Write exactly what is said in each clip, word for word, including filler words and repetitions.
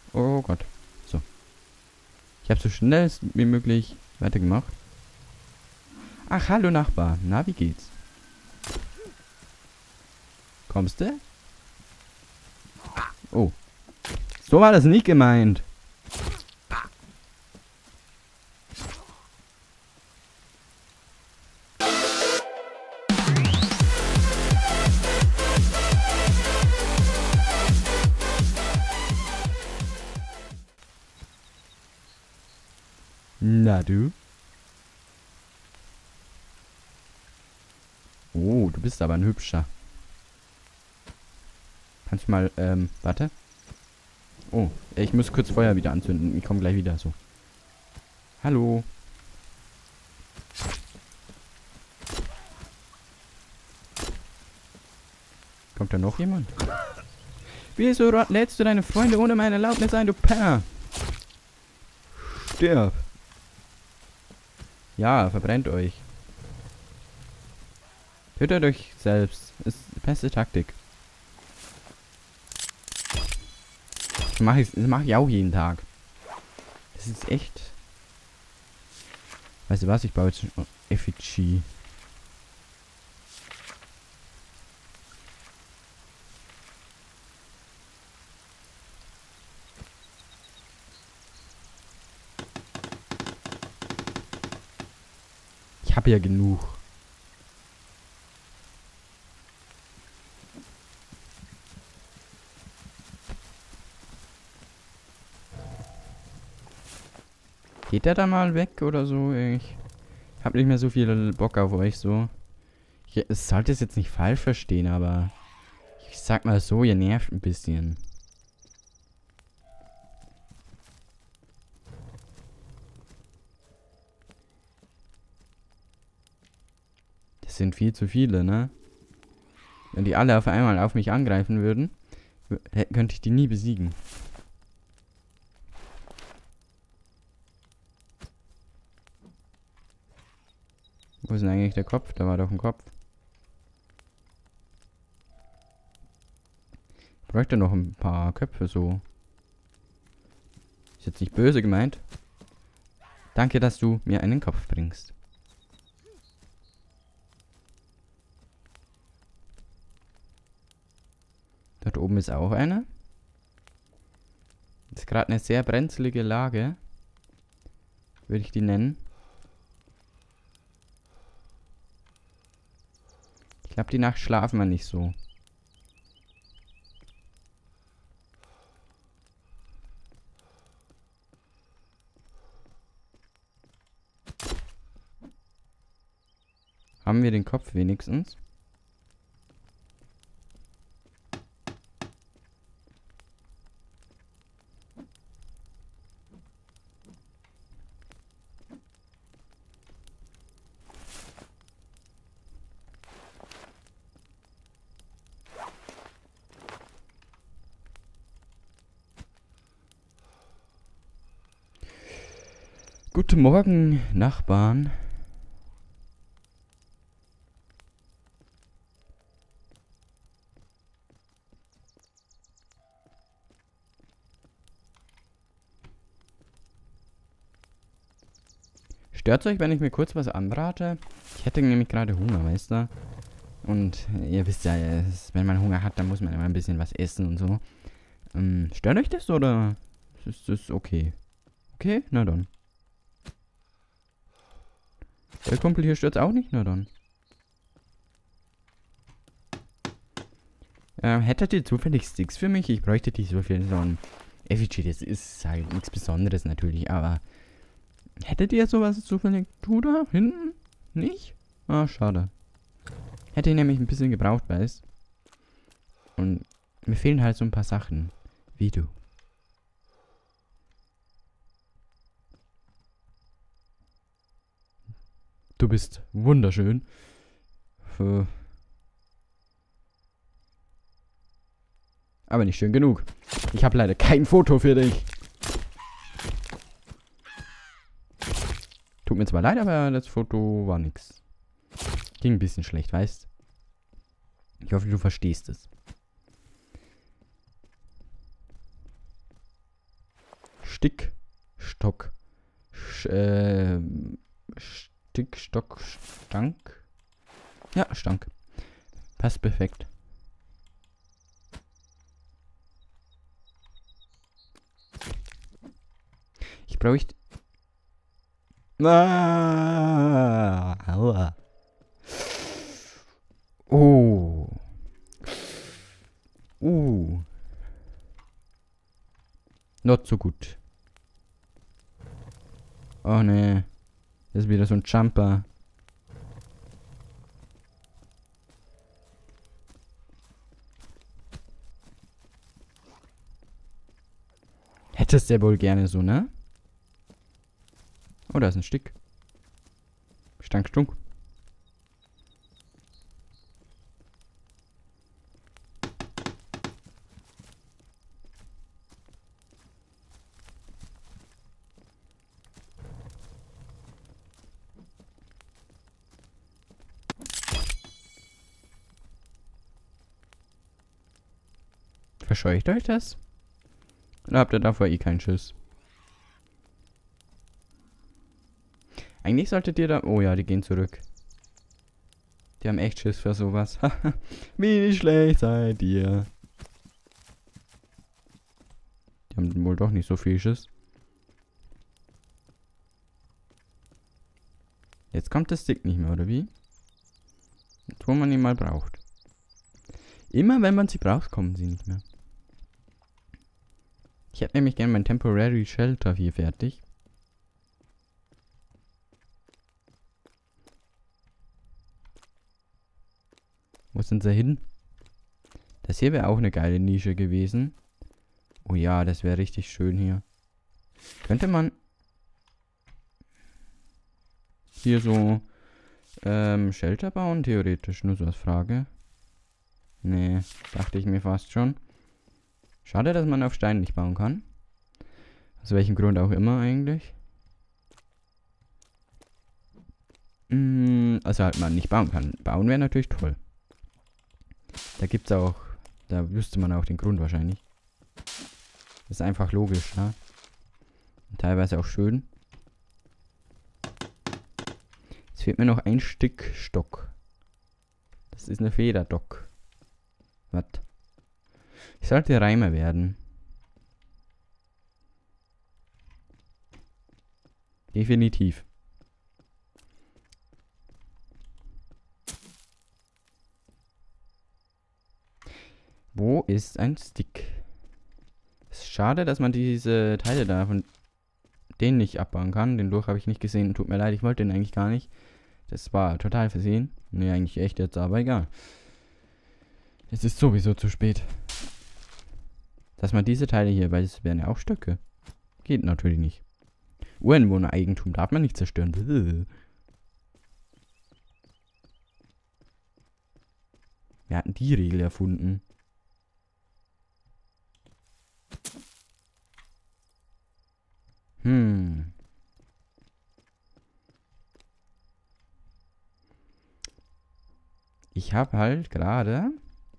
Oh Gott. So. Ich habe so schnell wie möglich weitergemacht. Ach, hallo Nachbar. Na, wie geht's? Kommst du? Oh. So war das nicht gemeint. Na du? Oh, du bist aber ein Hübscher. Kannst du mal, ähm, warte. Oh, ich muss kurz Feuer wieder anzünden. Ich komme gleich wieder, so. Hallo. Kommt da noch jemand? Wieso lädst du deine Freunde ohne meine Erlaubnis ein, du Penner? Stirb. Ja, verbrennt euch. Tötet euch selbst. Ist die beste Taktik. Das mache ich, das mach ich auch jeden Tag. Das ist echt... Weißt du was? Ich baue jetzt ein Effigie. Ich habe ja genug. Geht der da mal weg oder so? Ich habe nicht mehr so viel Bock auf euch so. Ich sollte es jetzt nicht falsch verstehen, aber ich sag mal so, ihr nervt ein bisschen. Das sind viel zu viele, ne? Wenn die alle auf einmal auf mich angreifen würden, könnte ich die nie besiegen. Wo ist denn eigentlich der Kopf? Da war doch ein Kopf. Ich bräuchte noch ein paar Köpfe so. Ist jetzt nicht böse gemeint. Danke, dass du mir einen Kopf bringst. Dort oben ist auch einer. Ist gerade eine sehr brenzlige Lage. Würde ich die nennen. Ich glaube, die Nacht schlafen wir nicht so. Haben wir den Kopf wenigstens? Guten Morgen, Nachbarn. Stört's euch, wenn ich mir kurz was anbrate? Ich hätte nämlich gerade Hunger, weißt du? Und ihr wisst ja, es, wenn man Hunger hat, dann muss man immer ein bisschen was essen und so. Ähm, stört euch das oder ist das okay? Okay, na dann. Der Kumpel hier stört's auch nicht, na dann. Ähm, hättet ihr zufällig Sticks für mich? Ich bräuchte die so für so ein Effigie. Das ist halt nichts Besonderes natürlich, aber hättet ihr sowas zufällig? Du da hinten? Nicht? Ah, schade. Hätte ich nämlich ein bisschen gebraucht, weißt. Und mir fehlen halt so ein paar Sachen. Wie du. Du bist wunderschön. Für Aber nicht schön genug. Ich habe leider kein Foto für dich. Tut mir zwar leid, aber das Foto war nix. Ging ein bisschen schlecht, weißt? Ich hoffe, du verstehst es. Stick, Stock, Sch, äh, Stick, Stock, Stank. Ja, Stank. Passt perfekt. Ich bräuchte... Ah, aua. Oh. Uh. Not so gut. Oh ne. Das ist wieder so ein Jumper. Hättest du ja wohl gerne so, ne? Oh, da ist ein Stick. Stank, stunk. Verscheucht euch das? Oder habt ihr davor eh keinen Schiss? Eigentlich solltet ihr da... Oh ja, die gehen zurück. Die haben echt Schiss für sowas. Wie schlecht seid ihr? Die haben wohl doch nicht so viel Schiss. Jetzt kommt das Stick nicht mehr, oder wie? Jetzt, wo man ihn mal braucht. Immer wenn man sie braucht, kommen sie nicht mehr. Ich hätte nämlich gerne mein Temporary Shelter hier fertig. Wo sind sie hin? Das hier wäre auch eine geile Nische gewesen. Oh ja, das wäre richtig schön hier. Könnte man hier so ähm, Shelter bauen, theoretisch, nur so als Frage. Nee, dachte ich mir fast schon. Schade, dass man auf Stein nicht bauen kann. Aus welchem Grund auch immer eigentlich. Mm, also halt man nicht bauen kann. Bauen wäre natürlich toll. Da gibt's auch, da wüsste man auch den Grund wahrscheinlich. Das ist einfach logisch, ja. Und teilweise auch schön. Jetzt fehlt mir noch ein Stück Stock. Das ist eine Federdock. Was? Ich sollte Reimer werden. Definitiv. Wo ist ein Stick? Es ist schade, dass man diese Teile da von denen nicht abbauen kann. Den Durch habe ich nicht gesehen. Tut mir leid, ich wollte den eigentlich gar nicht. Das war total versehen. Nee, eigentlich echt jetzt, aber egal. Es ist sowieso zu spät. Dass man diese Teile hier, weil es wären ja auch Stöcke. Geht natürlich nicht. Ureinwohner-Eigentum darf man nicht zerstören. Bäh. Wir hatten die Regel erfunden. Hm. Ich habe halt gerade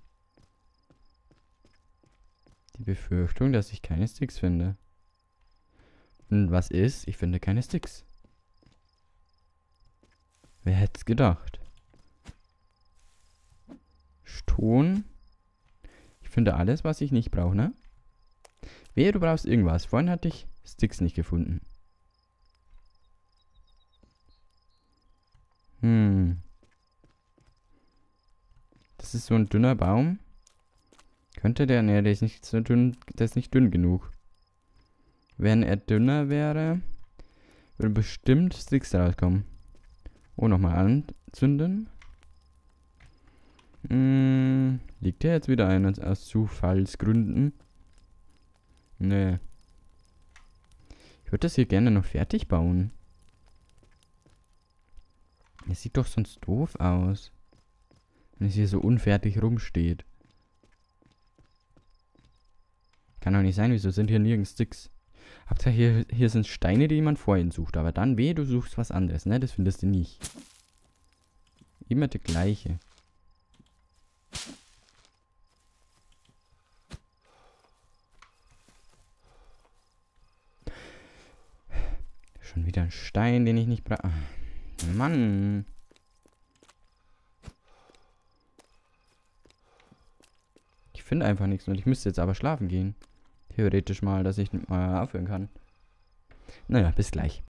die Befürchtung, dass ich keine Sticks finde. Und was ist? Ich finde keine Sticks. Wer hätte es gedacht? Ton. Ich finde alles, was ich nicht brauche, ne? Wehe, du brauchst irgendwas. Vorhin hatte ich Sticks nicht gefunden. Hm. Das ist so ein dünner Baum. Könnte der... Ne, der ist nicht so dünn. Der ist nicht dünn genug. Wenn er dünner wäre, würde bestimmt Sticks rauskommen. Oh, nochmal anzünden. Hm, liegt der jetzt wieder ein aus Zufallsgründen? Nee. Ich würde das hier gerne noch fertig bauen. Es sieht doch sonst doof aus. Wenn es hier so unfertig rumsteht. Kann doch nicht sein, wieso sind hier nirgends Sticks? Hauptsache hier, hier sind Steine, die man vorhin sucht. Aber dann weh, du suchst was anderes, ne? Das findest du nicht. Immer der gleiche. Schon wieder ein Stein, den ich nicht brauche. Mann. Ich finde einfach nichts und ich müsste jetzt aber schlafen gehen. Theoretisch mal, dass ich mal aufhören kann. Naja, bis gleich.